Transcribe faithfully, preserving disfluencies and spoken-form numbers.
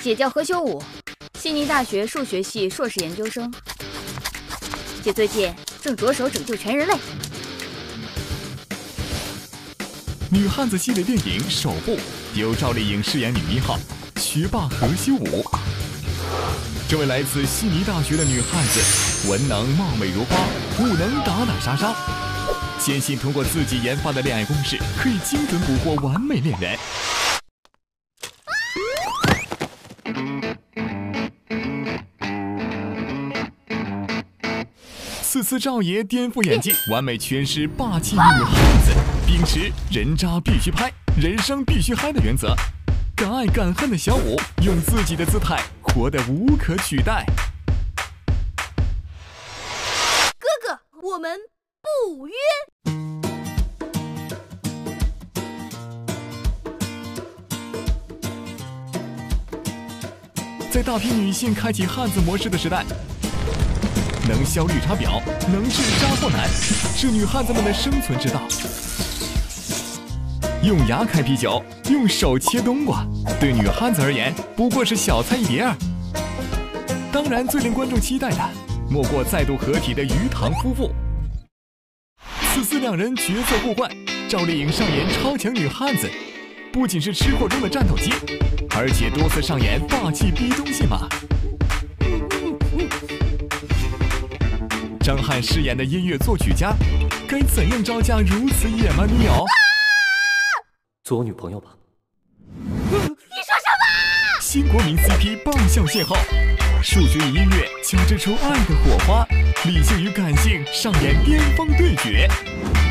姐叫何修武，悉尼大学数学系硕士研究生。姐最近正着手拯救全人类。 女汉子系列电影首部由赵丽颖饰演女一号学霸何修武。这位来自悉尼大学的女汉子，文能貌美如花，武能打打杀杀，坚信通过自己研发的恋爱公式，可以精准捕获完美恋人。此次赵爷颠覆演技，完美诠释霸气女汉子，秉持人渣必须拍，人生必须嗨的原则，敢爱敢恨的小武用自己的姿态活得无可取代。 哥哥，我们不约。 在大批女性开启汉子模式的时代，能消绿茶婊，能治渣货男，是女汉子们的生存之道。用牙开啤酒，用手切冬瓜，对女汉子而言不过是小菜一碟儿。当然，最令观众期待的，莫过再度合体的鱼塘夫妇。此次两人角色互换，赵丽颖上演超强女汉子，不仅是吃货中的战斗机，而且多次上演霸气逼宫戏码。张翰饰演的音乐作曲家，该怎样招架如此野蛮女友？ 做我女朋友吧。 你说什么？ 新国民 C P 爆笑邂逅，数学与音乐交织出爱的火花，理性与感性上演巅峰对决。